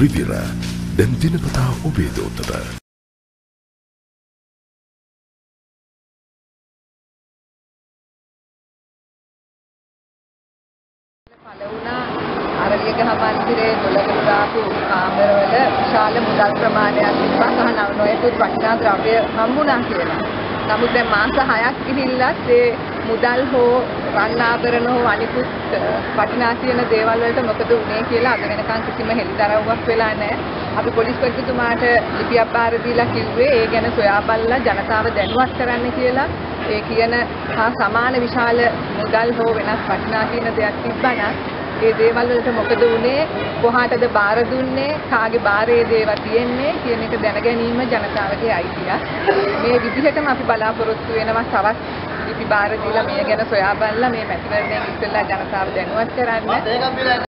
රිවිර දැන් දිනපතා ඔබේ දෝතට. අරලියගහ මන්දිරයේ දොළකට දාපු කාමරවල විශාල මුදල් ප්‍රමාණයක් තිබ්බා සහ නොයෙකුත් වටිනා ද්‍රව්‍ය හම්බුණා කියලා. නමුත් දැන් මාස 6ක් ගිහිල්ලත් ඒ මුදල් හෝ රන් ආභරණ හෝ අනිකුත් වටිනා කියන දේවල් වලට මොකද වුනේ කියලා අද වෙනකන් කිසිම හෙළිදරව්වක් වෙලා නැහැ. අපි පොලිස්පතිතුමාට ලිපියක් බාර දීලා කිව්වේ ඒ ගැන සොයා බලලා ජනතාව දැනුවත් කරන්න කියලා. ඒ කියන හා සමාන විශාල මුදල් හෝ වෙනස් වටිනා කියන දෙයක් තිබ්බනම් ඒ දේවල් වලට මොකද වුනේ කොහාටද බාර දුන්නේ කාගේ බාරේ දේවා තියෙන්නේ කියන එක දැන ගැනීම ජනතාවගේ අයිතියක්. මේ විදිහටම අපි බලාපොරොත්තු වෙනවා තවත් ලිපි බාර දීලා මේ ගැන සොයා බලලා මේ මැතිවරණයෙන් ඉස්සෙල්ලා ජනතාව දැනුවත් කරන්න.